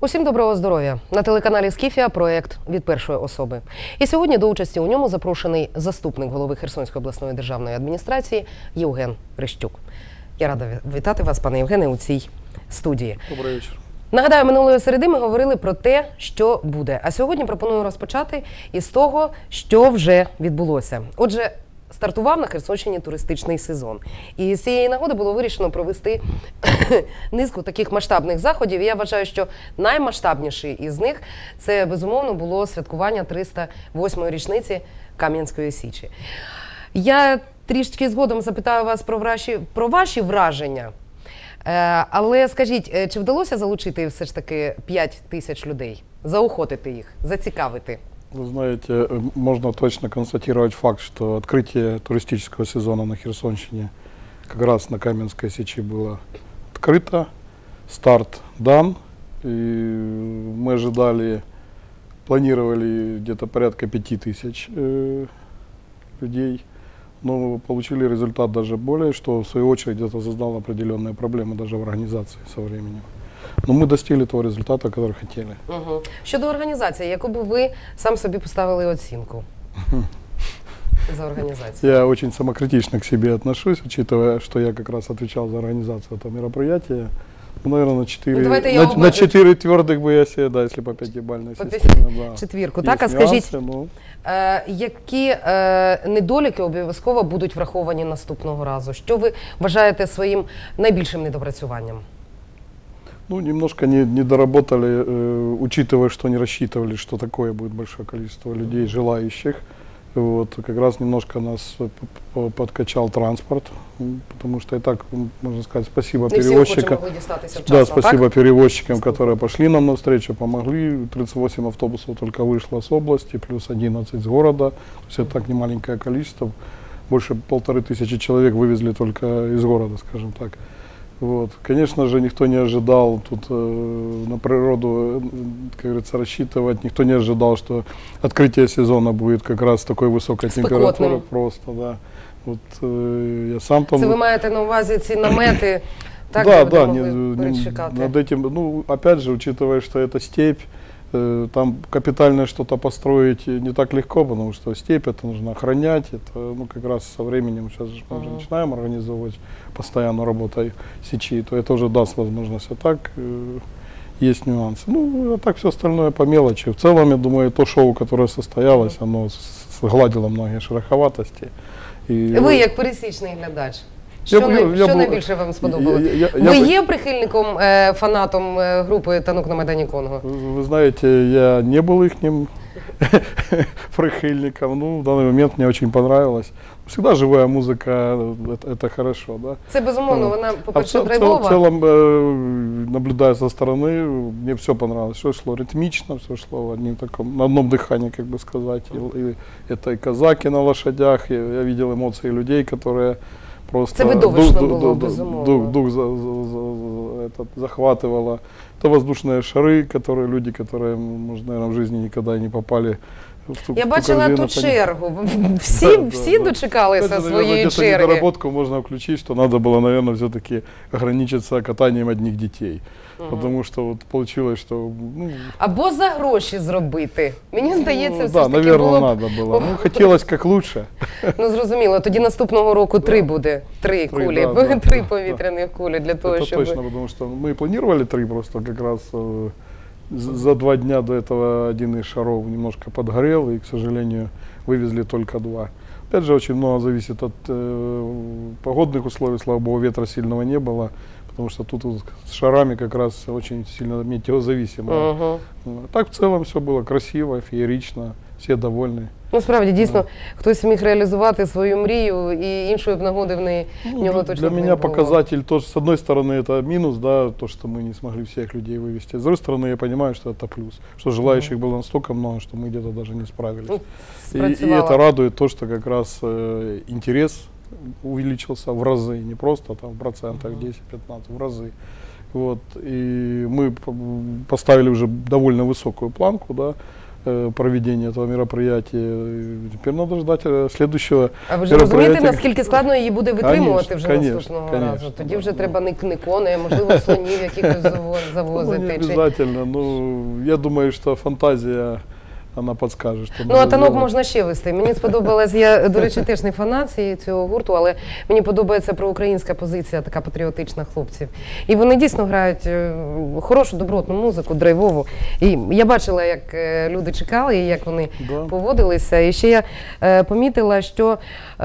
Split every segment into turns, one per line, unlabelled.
Усім доброго здоров'я! На телеканалі «Скіфія» проєкт «Від першої особи». І сьогодні до участі у ньому запрошений заступник голови Херсонської обласної державної адміністрації Євген Прищук. Я рада вітати вас, пане Євгене, у цій студії.
Добрий вечір.
Нагадаю, минулої середи ми говорили про те, що буде. А сьогодні пропоную розпочати із того, що вже відбулося. Отже, стартував на Херсонщині туристичний сезон. І з цієї нагоди було вирішено провести низку таких масштабних заходів. І я вважаю, що наймасштабніший із них – це, безумовно, було святкування 308-ї річниці Кам'янської Січі. Я трішки згодом запитаю вас про ваші враження. Але скажіть, чи вдалося залучити все ж таки 5 тисяч людей? Заохотити їх, зацікавити?
Вы знаете, можно точно констатировать факт, что открытие туристического сезона на Херсонщине как раз на Каменской Сечи было открыто, старт дан, и мы ожидали, планировали где-то порядка 5 тысяч людей, но получили результат даже более, что в свою очередь это создало определенные проблемы даже в организации со временем. Но мы достигли того результата, который хотели.
Угу. Щодо організації, яку б ви сам собі поставили оцінку за организацию?
Я очень самокритично к себе отношусь, учитывая, что я как раз отвечал за организацию этого мероприятия. Ну, наверное, на 4, на 4 твердых бы я себе, да, если по 5-бальной системе. Да.
Четвірку, так? А скажіть, які недоліки обов'язково будуть враховані наступного разу? Що ви вважаєте своїм найбільшим недопрацюванням?
Ну, немножко не доработали, учитывая, что не рассчитывали, что такое будет большое количество людей, желающих. Вот, как раз немножко нас подкачал транспорт, потому что и так, можно сказать, спасибо перевозчикам. Да, спасибо перевозчикам, которые пошли нам навстречу, помогли. 38 автобусов только вышло с области, плюс 11 с города. То есть это так немаленькое количество. Больше 1500 человек вывезли только из города, скажем так. Вот. Конечно же, никто не ожидал тут на природу, как говорится, рассчитывать. Никто не ожидал, что открытие сезона будет как раз такой высокой температуры. Просто, да. Вот, я сам там...
Це ви маєте на увазі ці намети, так,
да,
да,
над этим, ну, опять же, учитывая, что это степь, там капитально что-то построить не так легко, потому что степь это нужно охранять, это, ну, как раз со временем, сейчас же мы уже начинаем организовывать постоянную работу сечи, то это уже даст возможность, а так есть нюансы. Ну, а так все остальное по мелочи. В целом, я думаю, то шоу, которое состоялось, оно сгладило многие шероховатости. И...
Ви як пересічний глядач, що найбільше вам сподобалось? Ви є прихильником, фанатом групи «Танок на Майдані Конго»?
Вы знаете, я не был их прихильником, ну, в данный момент мне очень понравилось. Всегда живая музыка, это хорошо, да?
Це безумовно, вона, по-перше, драйвова.
В целом, наблюдая со стороны, мне все понравилось. Все шло ритмично, все шло на одном дыхании, как бы сказать. И это и казаки на лошадях, я видел эмоции людей, которые просто...
Це видовищно було, безумовно.
Дух захватывало. Это воздушные шары, люди, которые, может, наверное, в жизни никогда не попали.
Я бачила ту чергу. Всі дочекалися своєї черги.
Где-то недоработку можно включить, что надо было, наверное, все-таки ограничиться катанием одних детей. Потому что вот получилось, что... Ну,
або за гроші зробити. Мені здається, все
да,
ж таки
наверное,
було б...
надо было. Ну, хотелось как лучше.
Ну, зрозуміло. Тоді наступного року 3 буде. 3 кулі. 3 повітряних кулі для того,
это
щоб...
Это точно, потому что мы планировали 3 просто как раз... За 2 дня до этого один из шаров немножко подгорел, и, к сожалению, вывезли только 2. Опять же, очень много зависит от погодных условий, слава богу, ветра сильного не было, потому что тут с шарами как раз очень сильно метеозависимо. Так в целом все было красиво, феерично, все довольны.
Ну, справді, дійсно, хтось міг реалізувати свою мрію, і іншої б нагоди в нього точно не було.
Для меня показатель, тоже, с одной стороны, это минус, да, то, что мы не смогли всех людей вывести. С другой стороны, я понимаю, что это плюс, что желающих было настолько много, что мы где-то даже не справились. И это радует то, что как раз интерес увеличился в разы, не просто там в процентах 10-15, в разы. Вот. И мы поставили уже довольно высокую планку, да. проведения этого мероприятия. Теперь надо ждать следующего
А ви ж розумієте,
мероприятия.
наскільки складно її буде витримувати
Конечно,
вже
конечно,
наступного
конечно,
разу? Тоді
да,
вже
да.
треба не кони, можливо, слонів якихось
Ну, не
завозити. Чи...
обязательно. Ну, я думаю, что фантазия, она подскажет, что
Ну,
нужно
а танок
сделать.
можна ще вести. Мені сподобалось, я, до речі, теж не фанат цього гурту, але мені подобається проукраїнська позиція, така патріотична хлопців. І вони дійсно грають хорошу, добротну музику, драйвову. І я бачила, як люди чекали, і як вони
Да.
поводилися. І ще я помітила, що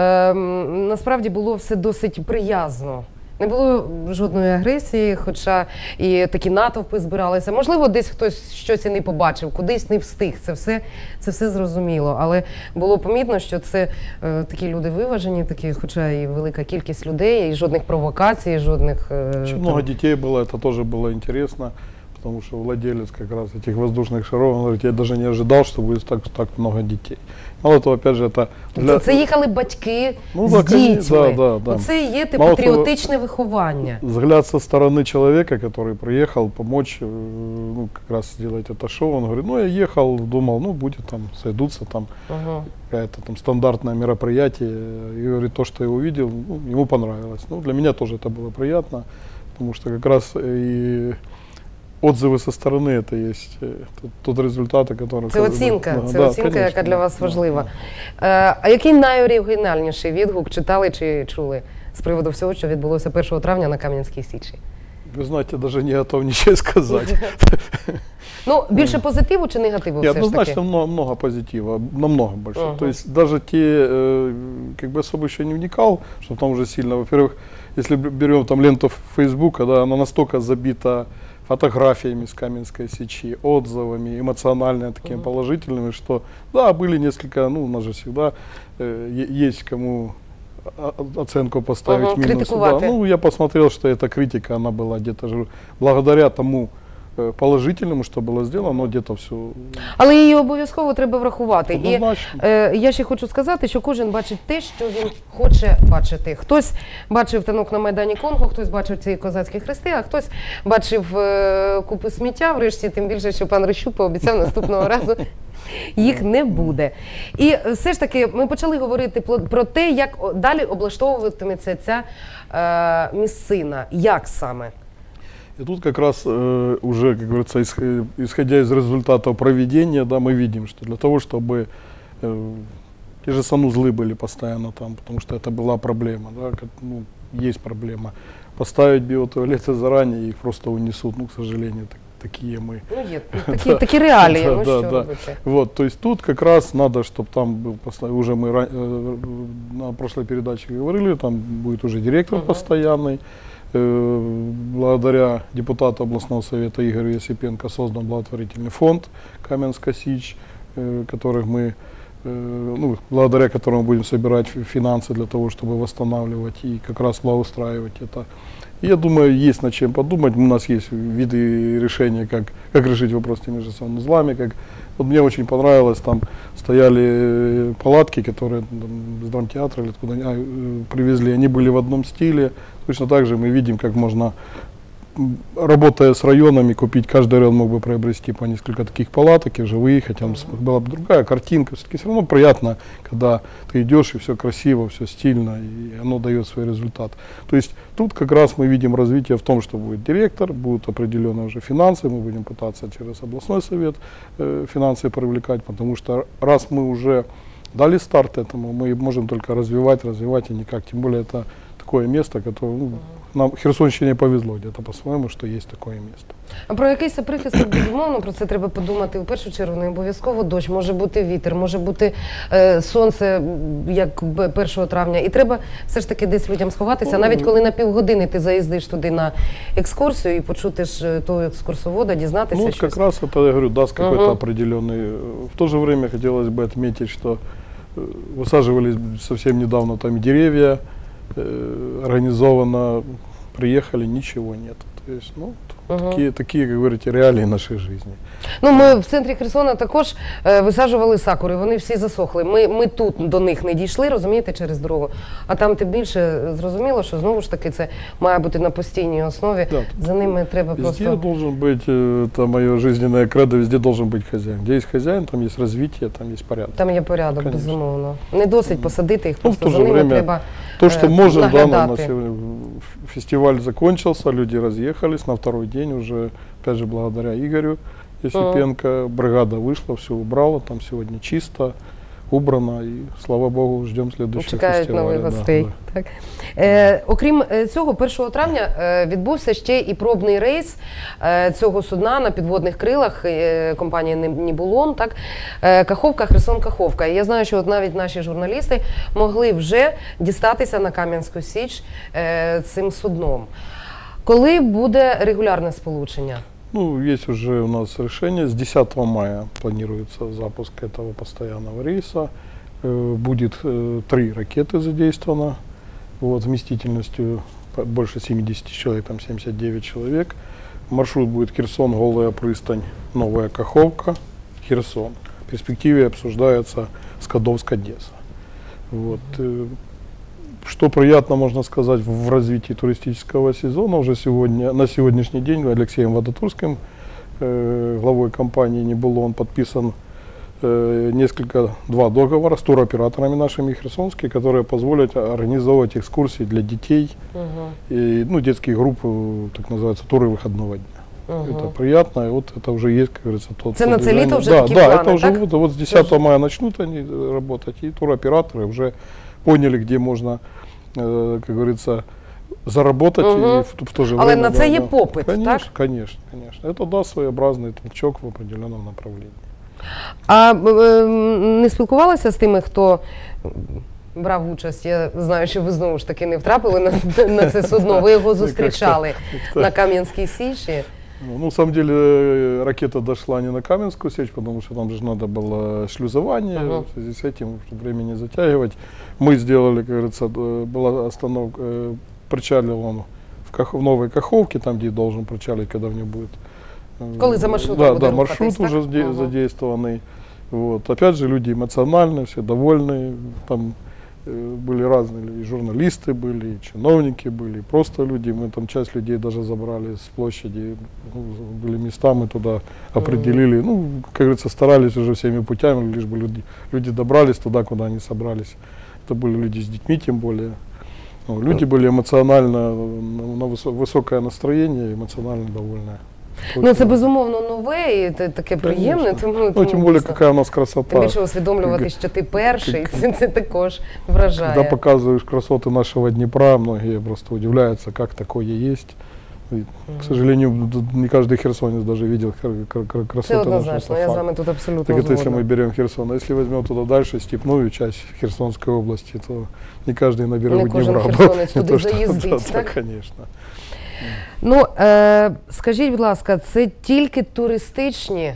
насправді було все досить приязно. Не було жодної агресії, хоча і такі натовпи збиралися. Можливо, десь хтось щось і не побачив, кудись не встиг. Це все зрозуміло. Але було помітно, що це такі люди виважені, такі, хоча і велика кількість людей, і жодних провокацій, жодних...
Очень много детей было, это тоже было интересно, потому что владелец как раз этих воздушных шаров, он говорит, я даже не ожидал, что будет так много детей. Мало того, опять же, это...
Тобто це їхали батьки
Ну,
з
да, конечно,
дітьми.
да.
Оце і є
Мало
патріотичне виховання.
Взгляд со стороны человека, который приехал помочь, ну, как раз сделать это шоу, он говорит, ну, я ехал, думал, ну, будет там, сойдутся там,
Ага.
какое-то там стандартное мероприятие, и говорит, то, что я увидел, ну, ему понравилось. Ну, для меня тоже это было приятно, потому что как раз и отзывы со стороны это есть тот результат, о котором...
Це оцінка,
конечно,
яка для вас
да,
важлива.
да.
А який найоригінальніший відгук читали чи чули з приводу всього, що відбулося 1 травня на Кам'янській Січі?
Вы знаете, даже не готов ничего сказать.
Ну, більше позитиву чи негативу
Нет,
все ж таки?
однозначно много позитива, намного больше.
Ага.
То есть даже те, как бы особо еще не вникал, что там уже сильно, во-первых, если берем там ленту Фейсбука, да, она настолько забита фотографиями с Каменской Сечи, отзывами, эмоционально такими положительными, что да, были несколько, ну, у нас же всегда есть кому оценку поставить, минус. Да.
критикувати.
Ну, я посмотрел, что эта критика, она была где-то же благодаря тому положительному, что было сделано, но где-то все
Але її обов'язково треба врахувати. І
однозначно.
я ще хочу сказати, що кожен бачить те, що він хоче бачити. Хтось бачив танок на Майдані Конго, хтось бачив ці козацькі хрести, а хтось бачив купи сміття, врешті, тим більше, що пан Рищук пообіцяв наступного разу. Їх не буде. І все ж таки ми почали говорити про те, як далі облаштовуватиметься ця місцина. Як саме?
И тут как раз уже, как говорится, исходя из результатов проведения, да, мы видим, что для того, чтобы те же санузлы были постоянно там, потому что это была проблема, да, ну, есть проблема. Поставить биотуалеты заранее, их просто унесут, ну, к сожалению, такие мы.
Ну, є такі реалії,
Да,
ну
да,
що
да.
робити?
Вот, то есть тут как раз надо, чтобы там был, уже мы на прошлой передаче говорили, там будет уже директор постоянный. Благодаря депутату областного совета Игорю Есипенко создан благотворительный фонд Каменская Сич, благодаря которому будем собирать финансы для того, чтобы восстанавливать и как раз благоустраивать это. И я думаю, есть над чем подумать. У нас есть виды решения, как решить вопрос с теми же самыми узлами. Вот мне очень понравилось, там стояли палатки, которые с драмтеатра или откуда привезли, они были в одном стиле. Точно так же мы видим, как можно, работая с районами, купить, каждый район мог бы приобрести по несколько таких палаток и уже выехать, там была бы другая картинка. Все-таки все равно приятно, когда ты идешь и все красиво, все стильно, и оно дает свой результат. То есть тут как раз мы видим развитие в том, что будет директор, будут определенные уже финансы, мы будем пытаться через областной совет финансы привлекать, потому что раз мы уже дали старт этому, мы можем только развивать и никак, тем более это такое место, которое, ну, нам Херсонщине повезло где-то по-своєму, що є таке місто.
А про якийсь прихисток, безумовно, про це треба подумати. У першу чергу, не обов'язково дощ, може бути вітер, може бути сонце, як 1 травня. І треба все ж таки десь людям сховатися. Навіть коли на півгодини ти заїздиш туди на екскурсію і почути ж того екскурсовода, дізнатися
Ну,
щось.
как раз это, я говорю, даст какой-то определенный. В то же время хотелось бы отметить, что высаживались совсем недавно там деревья, организованно приехали, ничего нет. То есть, ну, Такие, как говорите, реалии нашей жизни.
Ну, ми в центрі Херсона також висаджували сакури, вони всі засохли. Ми тут до них не дійшли, розумієте, через дорогу. А там тим більше зрозуміло, що знову ж таки це має бути на постійній основі.
Да.
За ними треба
Везде
просто...
должен быть, это мое жизненное кредо, везде должен быть хозяин. Где есть хозяин, там есть развитие, там есть порядок.
Там є порядок,
Конечно.
безумовно. Не досить посадити їх,
Ну, в
просто
то
за
же
ними
время
треба
То, что можем, да, на
наглядати.
сегодня фестиваль закончился, люди разъехались, на второй день уже, опять же, благодаря Игорю Есипенко, бригада вышла, все убрала, там сегодня чисто, убрано, и, слава богу, ждем следующего
Чекають
фестиваля.
нових
да,
гостей.
да.
Так. Окрім цього, 1 травня відбувся ще і пробний рейс цього судна на підводних крилах компанії «Нібулон», так? Каховка, Херсон-Каховка. І я знаю, що от навіть наші журналісти могли вже дістатися на Кам'янську Січ цим судном. Коли буде регулярне сполучення?
Ну, есть уже у нас решение, с 10 мая планируется запуск этого постоянного рейса. Будет 3 ракеты задействовано, вот, вместительностью больше 70 человек, там 79 человек. Маршрут будет Херсон, Голая пристань, Новая Каховка, Херсон. В перспективе обсуждается Скадовск-Одесса. Вот. Что приятно, можно сказать, в развитии туристического сезона, уже сегодня, на сегодняшний день Алексеем Водотурским, главой компании «Нибулон», подписан два договора с туроператорами нашими херсонскими, которые позволят организовывать экскурсии для детей, и, ну, детские группы, так называются, туры выходного дня. Это приятно, и вот это уже есть, как говорится, тот...
Это на це літо вже
да,
такі
да,
плани,
это уже
так?
вот с 10 мая начнут они работать, и туроператоры уже поняли, где можно, как говорится, заработать и в то же
Але
время...
на це є
да.
попит,
Конечно,
так?
конечно, конечно. Это даст своеобразный толчок в определенном направлении.
А не спілкувалися з тими, хто брав участь? Я знаю, що ви знову ж таки не втрапили на це судно, ви його зустрічали на Кам'янській Січі.
Ну, на самом деле, ракета дошла не на Каменскую сечь, потому что там же надо было шлюзование, в связи с этим, чтобы время не затягивать. Мы сделали, как говорится, была остановка, причалил он в Новой Каховке, там, где должен причалить, когда в ней будет.
Коли за маршрутом
Да,
буде
да,
рухатись,
маршрут
так?
уже задействованный. Вот. Опять же, люди эмоциональные, все довольны. Там были разные, и журналисты были, и чиновники были, и просто люди. Мы там часть людей даже забрали с площади, ну, были места, мы туда определили. Ну, как говорится, старались уже всеми путями, лишь бы люди добрались туда, куда они собрались. Это были люди с детьми, тем более. Ну, люди были эмоционально, на высокое настроение, эмоционально довольные.
Ну, це безумовно нове і таке приємне, тому
ну, тем более,
дійсно.
какая у нас красота.
Тим більше усвідомлювати, що ти перший, це також вражає.
Когда показываешь красоты нашего Днепра, многие просто удивляются, как такое есть. И, к сожалению, не каждый херсонец даже видел красоты
Це
нашего
однозначно, я з вами тут абсолютно
Так это если мы
згодна.
берем Херсон. А если возьмем туда дальше, степную часть Херсонской области, то не каждый на берегу
Не кожен
Днепра.
херсонець
Не
туди
то, что-
заїздить,
да,
так?
конечно.
Ну, скажіть, будь ласка, це тільки туристичні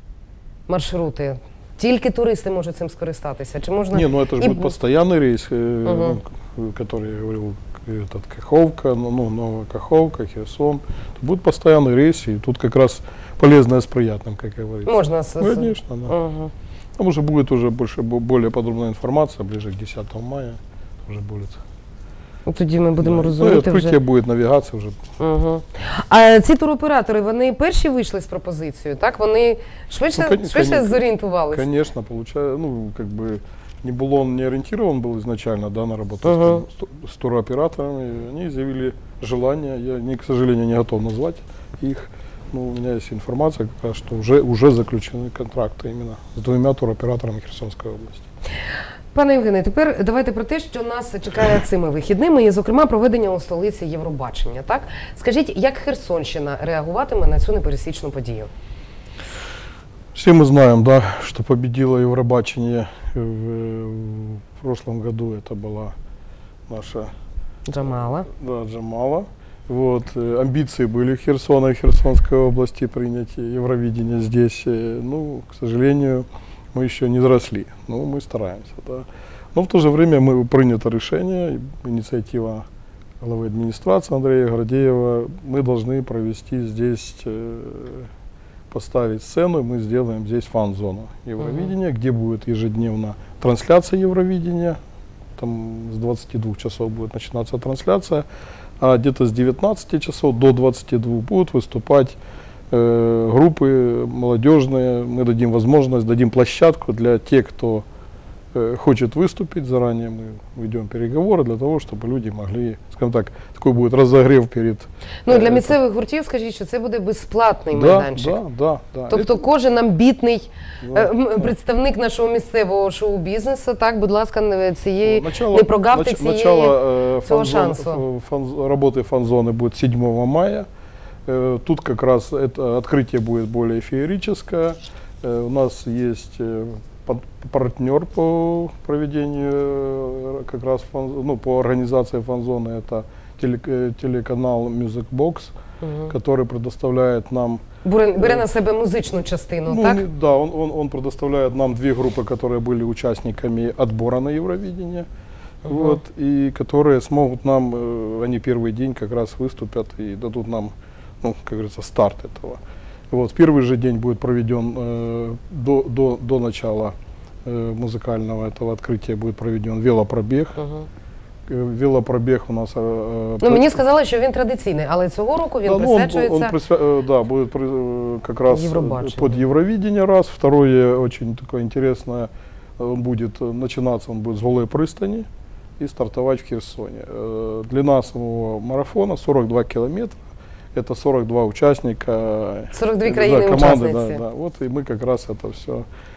маршрути? Тільки туристи можуть цим скористатися? Чи можна...
Не, ну это же
и-
будет постоянный рейс, ну, который я говорил, Каховка, ну, Новая Каховка, Херсон. Будет постоянный рейс, и тут как раз полезное с приятным, как говорится.
Можна...
Конечно, да.
Угу.
Там уже будет уже более подробная информация, ближе к 10 мая уже будет.
Тоді ми будемо
Да, ну, и
розуміти
открытие
вже.
будет, навигация уже.
Угу. А ці туроператори, вони перші вийшли з пропозицією, так? Вони швидше,
Ну, конечно,
зорієнтувалися?
Конечно, получаю, ну, как бы, Нибулон не ориентирован был изначально, да, на работу с туроператорами. Они изъявили желание, я, к сожалению, не готов назвать их, но у меня есть информация, как раз, что уже заключены контракты именно с 2 туроператорами Херсонской области.
Пане Євгене, тепер давайте про те, що нас чекає цими вихідними, і, зокрема, проведення у столиці Євробачення. Так? Скажіть, як Херсонщина реагуватиме на цю непересічну подію?
Все мы знаем, да, что победила Евробачение в прошлом году. Это была наша
Джамала.
да, Джамала. Вот, амбиции были в Херсона и Херсонской области принять Евровидение здесь. Ну, к сожалению, мы еще не доросли. Ну, мы стараемся, да. Но в то же время принято решение, инициатива главы администрации Андрея Гордеева, мы должны провести здесь, поставить сцену, и мы сделаем здесь фан-зону Евровидения, где будет ежедневно трансляция Евровидения, там с 22 часов будет начинаться трансляция, а где-то с 19 часов до 22 будут выступать группы молодежные. Мы дадим возможность, дадим площадку для тех, кто хочет выступить заранее. Мы ведем переговоры для того, чтобы люди могли, скажем так, такой будет разогрев перед...
Ну, для місцевих гуртів, скажіть, що це буде безплатний майданчик.
Да.
Тобто кожен амбітний представник нашого місцевого шоу-бізнесу, так, будь ласка, не прогавте цього шансу.
Работы фан-зоны будет 7 мая. Тут как раз это открытие будет более феерическое. У нас есть партнер по проведению, как раз по организации фан-зоны, это телеканал Music Box, который предоставляет нам...
Бере на себе музичну частину, так?
Да, он предоставляет нам 2 группы, которые были участниками отбора на Евровидение, вот, и которые смогут нам, они первый день как раз выступят и дадут нам, ну, как говорится, старт этого. Вот, в первый же день будет проведен, до начала музыкального этого открытия будет проведен велопробег. Велопробег у нас...
Ну, мені сказали, що він традиційний, але цього року він присвячується...
Да, будет как раз под Евровидение раз. Второе, очень такое интересное, он будет начинаться, он будет с Голой пристани и стартовать в Херсоне. Длина самого марафона 42 километра. Это 42 участника.
42 команды,
да. Вот и мы как раз это все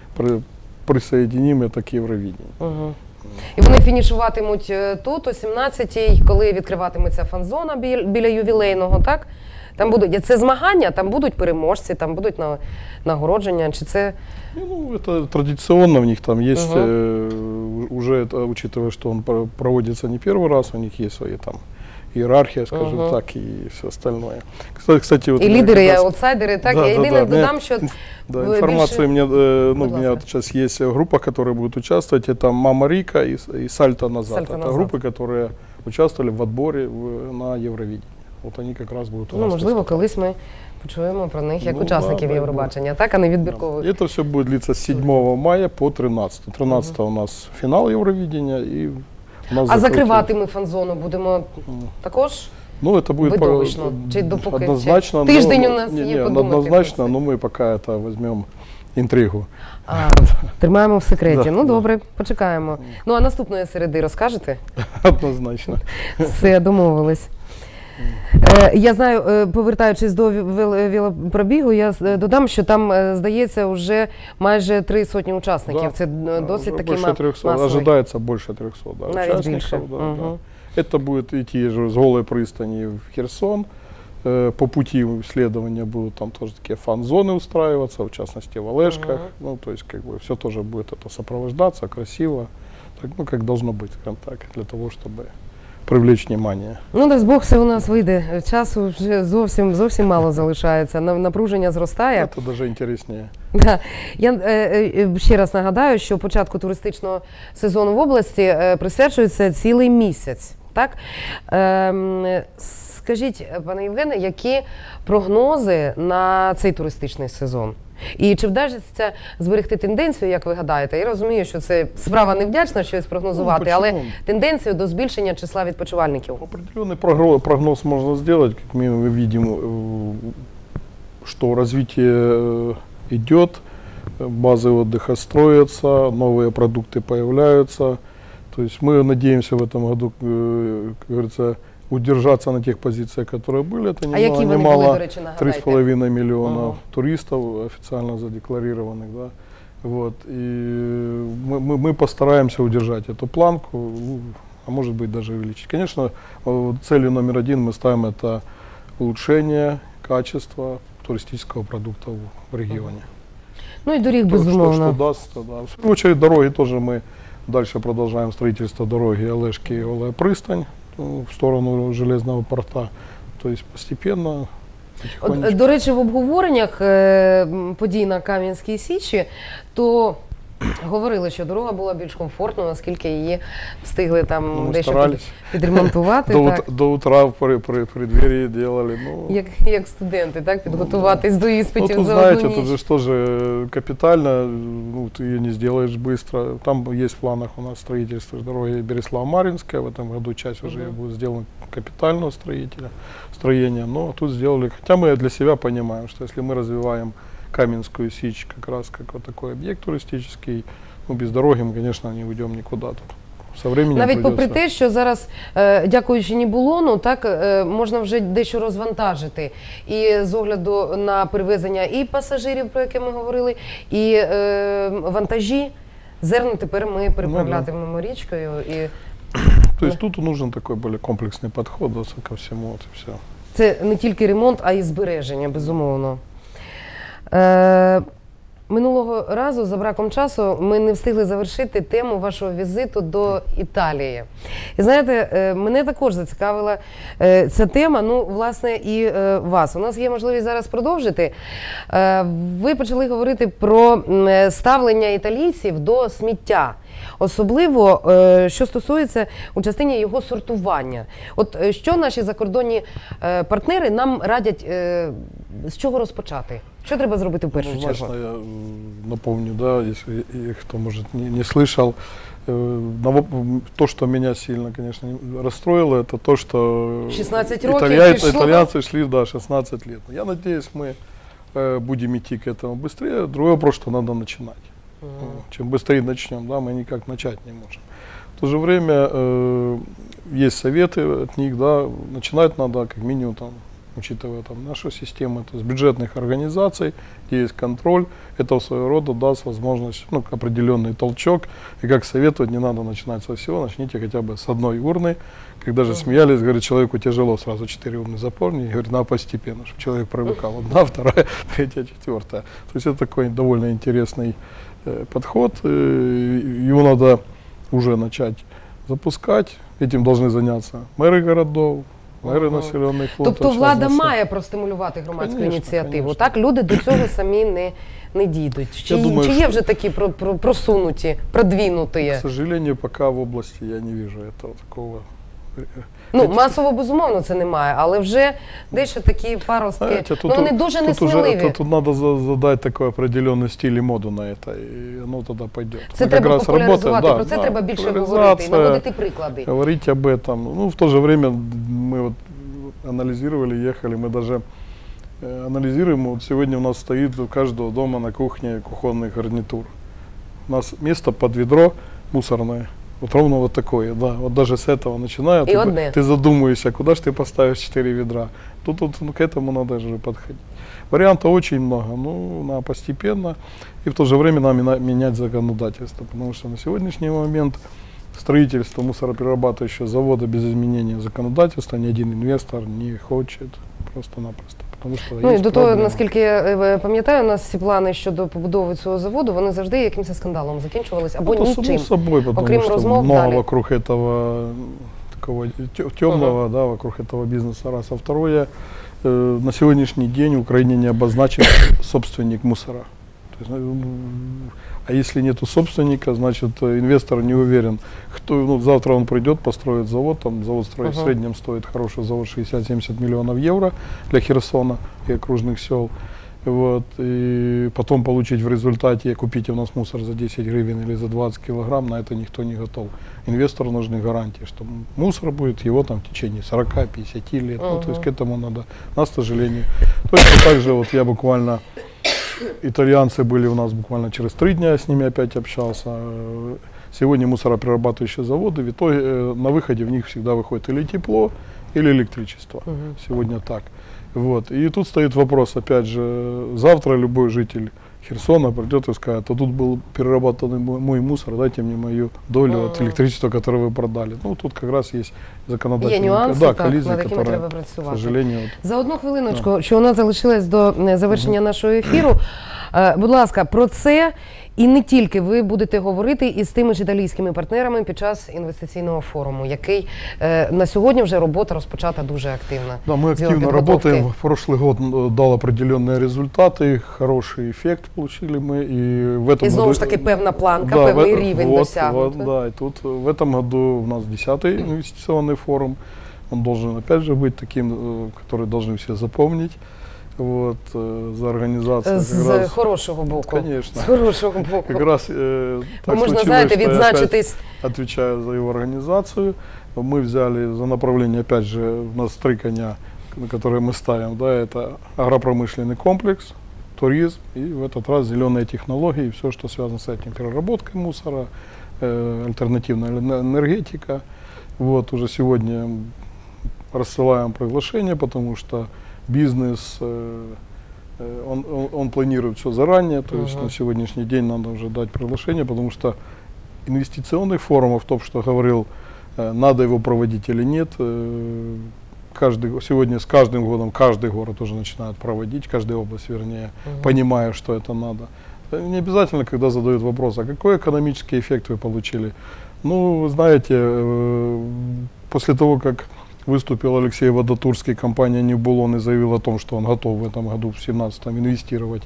присоединим это к Евровидению.
І вони фінішуватимуть тут о 17-й, коли відкриватиметься фан-зона біля ювілейного, так? Там будуть, це змагання, там будуть переможці, там будуть нагородження, чи це...
Ну, это традиционно, у них там есть, уже, учитывая, что он проводится не первый раз, у них есть свои там иерархия, скажем так, и все остальное. Кстати, вот
и лидеры, и аутсайдеры, так, я єдине додам, що...
Да, информация у меня вот сейчас есть группа, которая будет участвовать, это Мама Рика и Сальто Назад. Это группы, которые участвовали в отборе на Евровидении. Вот они как раз будут у нас.
Ну, можливо, колись ми почуємо про них як учасників Євробачення, так, а не відбіркових.
Это все будет длиться с 7 мая по 13. 13 у нас финал Евровидения и у нас
а закривати ми фан-зону будемо також?
Ну, это будет
видовищно, чи допоки
однозначно,
тиждень у нас є подумати.
Однозначно, но мы пока это возьмем інтригу.
Тримаємо в секреті. Ну, добре, почекаємо. Ну, а наступної середи розкажете?
Однозначно.
Все, домовились. Я знаю, повертаючись до велопробігу, я додам, що там, здається, вже майже 300 учасників. Це досить таки масовий.
Ожидается больше 300 участников. Это будет идти с Голой пристани в Херсон. По пути исследования будут там тоже такие фан-зоны устраиваться, в частности в Олешках. Ну, то есть, как бы, все тоже будет это сопровождаться красиво, так, ну, как должно быть, скажем так, для того, чтобы привлечь внимание.
Ну, дасть Бог, все у нас вийде. Часу вже зовсім мало залишається. Напруження зростає.
Це даже інтересніше.
Да. Я ще раз нагадаю, що початку туристичного сезону в області присвячується цілий місяць. Так? Скажіть, пане Євгене, які прогнози на цей туристичний сезон? І чи вдасться зберегти тенденцію, як ви гадаєте? Я розумію, що це справа невдячна щось прогнозувати, але тенденцію до збільшення числа відпочивальників.
Определенный прогноз можно сделать, как мы видим, что развитие идет, базы отдыха строятся, новые продукты появляются. То есть мы надеемся в этом году, как говорится, удержаться на тех позициях, которые были. Это немало, 3,5 миллиона туристов официально задекларированных. Да? Вот. И мы постараемся удержать эту планку, а может быть даже увеличить. Конечно, целью номер 1 мы ставим это улучшение качества туристического продукта в регионе.
Ну и дорог, безумовно.
Что даст, да. В свою очередь дороги тоже мы дальше продолжаем строительство дороги Олешки и Голая пристань в сторону железного порта. То есть постепенно,
До речі, в обговореннях подій на Кам'янській Січі, то Говорили, що дорога була більш комфортна, наскільки її встигли там
Ну, мы
дещо
старались.
підремонтувати. Так.
До утра в преддверии делали. Ну,
Як студенти, так, підготуватись до
ну,
іспитів
тут,
за
знаете,
одну
тут
ніч.
же тоже капитально, ну, ты ее не сделаешь быстро. Там есть в планах у нас строительство дороги Береслава-Маринская. В этом году часть уже будет сделана капитального строения. Но тут сделали, хотя мы для себя понимаем, что если мы развиваем Каменскую Сечь как раз как вот такой объект туристический, ну, без дороги мы, конечно, не уйдем никуда тут. Со временем
Навіть попри
придется.
те, що зараз, дякуючи Нібулону, так, можна вже дещо розвантажити. І з огляду на перевезення і пасажирів, про яке ми говорили, і вантажі, зерно тепер ми переправлятимемо річкою. І
То есть тут нужен такой более комплексный подход ко всему, вот и все.
це не тільки ремонт, а й збереження, безумовно. Минулого разу, за браком часу, ми не встигли завершити тему вашого візиту до Італії. І знаєте, мене також зацікавила ця тема, ну, власне, і вас. У нас є можливість зараз продовжити. Ви почали говорити про ставлення італійців до сміття. Особливо, що стосується у частині його сортування. От що наші закордонні партнери нам радять, з чого розпочати? Що треба зробити в першу чергу?
Однозначно, я напомню, да, если кто, может, не слышал, то, что меня сильно, конечно, расстроило, это то, что
16 років пішло.
итальянцы шли, да, 16 лет. Я надеюсь, мы будем идти к этому быстрее. Другой вопрос, что надо начинать. Чем быстрее начнем, да, мы никак начать не можем. В то же время есть советы от них, да, начинать надо как минимум там, учитывая там, нашу систему, это с бюджетных организаций, где есть контроль, это своего рода даст возможность, ну, определенный толчок. И как советовать, не надо начинать со всего, начните хотя бы с одной урны. Когда же смеялись, говорит, человеку тяжело сразу 4 урны заполнить, говорит, надо постепенно, чтобы человек привыкал. Одна, вторая, третья, четвертая. То есть это такой довольно интересный подход. Его надо уже начать запускать. Этим должны заняться мэры городов, мери населених пунктів.
Тобто влада має простимулювати громадську
Конечно,
ініціативу,
конечно.
так? Люди до цього самі не дійдуть. Чи
думаю,
є
що-
вже такі просунуті, продвинуті?
К сожалению, пока в области я не вижу этого такого.
Ну, масово, безумовно, це немає, але вже дещо такі паростки,
Знаете,
ну, вони дуже несміливі.
Тут надо задать такой определенный стиль и моду на это, и оно тогда пойдет.
Це
Мы как
треба
раз
популяризувати,
работаем,
про це
да,
треба більше говорити, і
популяризация,
наводити приклади.
говорить об этом. Ну, в то же время мы вот анализировали, ехали, мы даже анализируем, вот сегодня у нас стоит у каждого дома на кухне кухонный гарнитур. У нас место под ведро мусорное. Вот ровно вот такое, да. Вот даже с этого начиная,
И одне.
ты задумаешься, куда же ты поставишь 4 ведра. Тут ну, к этому надо же подходить. Вариантов очень много, ну, надо постепенно. И в то же время надо менять законодательство, потому что на сегодняшний момент строительство мусороперерабатывающего завода без изменения законодательства ни один инвестор не хочет просто-напросто. Потому що
Ну, і
є
до того,
проблема.
наскільки я пам'ятаю, у нас всі плани щодо побудови цього заводу, вони завжди якимось скандалом закінчувалися, або
Ну, это само
нічим.
собой, потому
Окрім
что
розмов
много
далі.
вокруг этого такого темного, да, вокруг этого бизнеса раз. А второе, на сегодняшний день в Украине не обозначен собственник мусора. То есть, а если нету собственника, значит инвестор не уверен, кто, ну, завтра он придет, построит завод, там завод строит в среднем стоит хороший завод 60-70 миллионов евро для Херсона и окружных сел. Вот, и потом получить в результате, купить у нас мусор за 10 гривен или за 20 килограмм, на это никто не готов. Инвестору нужны гарантии, что мусор будет его там в течение 40-50 лет. Ну, то есть к этому надо, к сожалению. Точно так же вот я буквально, итальянцы были у нас буквально через 3 дня, я с ними опять общался. Сегодня мусороперерабатывающие заводы, в итоге на выходе в них всегда выходит или тепло, или электричество. Сегодня так. Вот. И тут стоит вопрос, опять же, завтра любой житель Херсона придет и скажет, а тут был переработанный мой мусор, дайте мне мою долю от электричества, которое вы продали. Ну, тут как раз есть законодательные
Є нюанси,
да,
так,
коллизии,
над якими
которые,
треба
к
працювати.
сожалению, вот,
За одну хвилиночку, що у нас залишилось до завершення нашого ефіру. Будь ласка, про це і не тільки ви будете говорити із тими ж італійськими партнерами під час інвестиційного форуму, який на сьогодні вже робота розпочата дуже активна.
да, мы
з його
активно
підготовки.
работаем. Прошлый год дал определенные результаты, хороший эффект получили мы, и в этом
І знову
году...
ж таки певна планка,
Да,
певний
в-
рівень
вот,
досягнути.
да, и тут в этом году у нас 10-й инвестиционный форум. Он должен опять же быть таким, который должны все запомнить. Вот, за организацию как
З
раз...
хорошого боку.
Конечно.
З хорошого боку.
Как раз
Бо
так
можна,
случилось,
знаєте,
что я опять
відзначитись.
отвечаю за его организацию. Мы взяли за направление, опять же, у нас 3 коня, на которые мы ставим. Да, это агропромышленный комплекс, туризм и в этот раз зеленые технологии и все, что связано с этим. Переработка мусора, альтернативная энергетика. Вот, уже сегодня рассылаем приглашение, потому что бизнес, он планирует все заранее, то есть на сегодняшний день надо уже дать приглашение, потому что инвестиционных форумов, то, что говорил, надо его проводить или нет, сегодня с каждым годом каждый город уже начинает проводить, каждая область, вернее, понимая, что это надо. Не обязательно, когда задают вопрос, а какой экономический эффект вы получили? Ну, вы знаете, после того, как выступил Алексей Водотурский, компания «Небулон», и заявил о том, что он готов в этом году, в 2017, инвестировать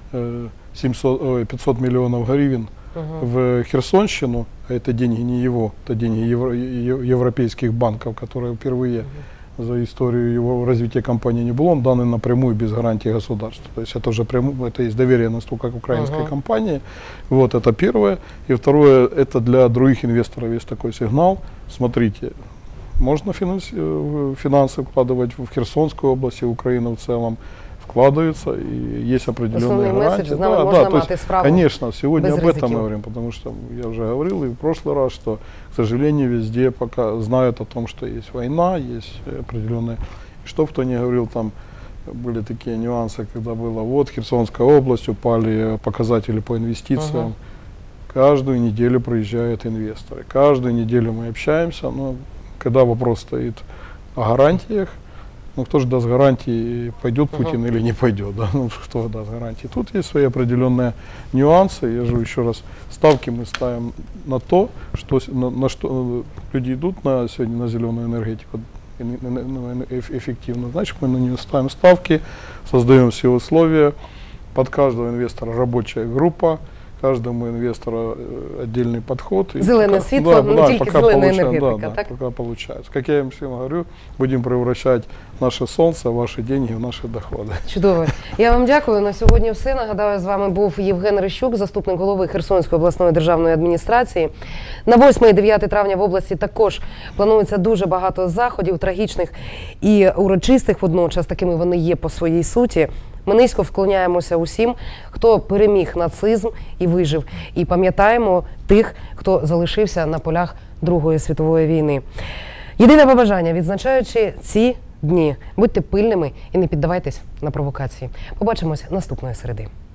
500 миллионов гривен в Херсонщину, а это деньги не его, это деньги европейских банков, которые впервые за историю его развития компании «Небулон» даны напрямую без гарантии государства. То есть это уже это есть доверенность к украинской компании. Вот это первое. И второе, это для других инвесторов есть такой сигнал. Смотрите, можно финансы вкладывать в Херсонскую область и Украину в целом. Вкладываются, и есть определенные
Основний меседж,
гарантии.
з нами можна
то есть,
мати справу
конечно, сегодня
без
об этом
ризиків.
мы говорим, потому что я уже говорил и в прошлый раз, что, к сожалению, везде пока знают о том, что есть война, есть определенные... Что кто не говорил, там были такие нюансы, когда было, вот Херсонская область, упали показатели по инвестициям. Каждую неделю приезжают инвесторы, каждую неделю мы общаемся, но когда вопрос стоит о гарантиях, ну кто же даст гарантии, пойдет Путин или не пойдет, да? Ну кто даст гарантии. Тут есть свои определенные нюансы. Я же еще раз, ставки мы ставим на то, что, на что люди идут сегодня на зеленую энергетику эффективно. Значит, мы на нее ставим ставки, создаем все условия. Под каждого инвестора рабочая группа, каждому инвестору отдельный подход.
Зеленое светло, не только
пока
зеленая
получаем,
энергетика, так?
пока получается. Как я им всем говорю, будем превращать наше солнце, ваши деньги в наши доходы.
Чудово. Я вам дякую. На сьогодні все. Нагадаю, з вами був Євген Рищук, заступник голови Херсонської обласної державної адміністрації. На 8 і 9 травня в області також планується дуже багато заходів, трагічних і урочистих водночас, такими вони є по своїй суті. Ми низько вклоняємося усім, хто переміг нацизм і вижив. І пам'ятаємо тих, хто залишився на полях Другої світової війни. Єдине побажання, відзначаючи ці дні, будьте пильними і не піддавайтесь на провокації. Побачимось наступної середи.